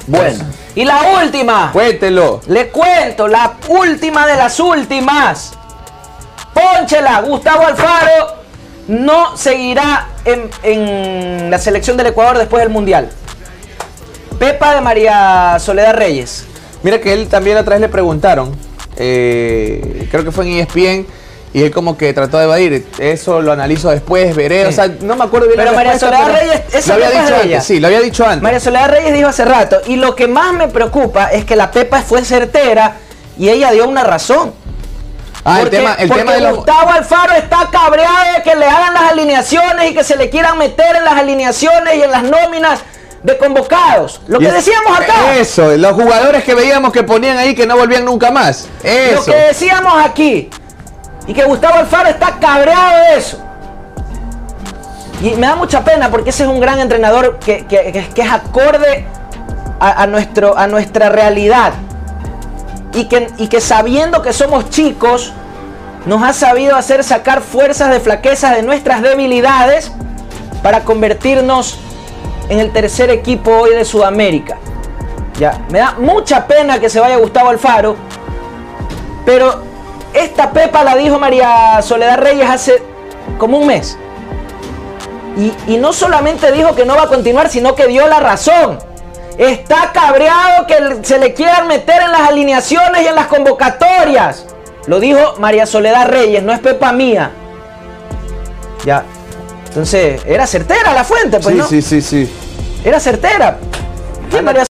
Bueno, y la última. Cuéntelo. Le cuento, la última de las últimas. Pónchela, Gustavo Alfaro no seguirá en la selección del Ecuador después del Mundial. Pepa de María Soledad Reyes. Mira que él también otra vez le preguntaron, creo que fue en ESPN, y él como que trató de evadir. Eso lo analizo después, veré. Sí. O sea, no me acuerdo bien. Pero la María Soledad Reyes, eso lo había dicho antes. Sí, lo había dicho antes. María Soledad Reyes dijo hace rato, y lo que más me preocupa es que la Pepa fue certera y ella dio una razón. Porque el tema de Gustavo Alfaro está cabreado de que le hagan las alineaciones y que se le quieran meter en las alineaciones y en las nóminas de convocados. Lo que decíamos acá. Eso, los jugadores que veíamos que ponían ahí que no volvían nunca más. Eso. Lo que decíamos aquí. Y que Gustavo Alfaro está cabreado de eso. Y me da mucha pena porque ese es un gran entrenador que es acorde a nuestra realidad. Y que sabiendo que somos chicos, nos ha sabido hacer sacar fuerzas de flaquezas de nuestras debilidades para convertirnos en el tercer equipo hoy de Sudamérica. Ya, me da mucha pena que se vaya Gustavo Alfaro, pero esta Pepa la dijo María Soledad Reyes hace como un mes. Y no solamente dijo que no va a continuar, sino que dio la razón. Está cabreado que se le quieran meter en las alineaciones y en las convocatorias. Lo dijo María Soledad Reyes, no es Pepa mía. Ya. Entonces, era certera la fuente, pues, sí, ¿no? Sí. Era certera.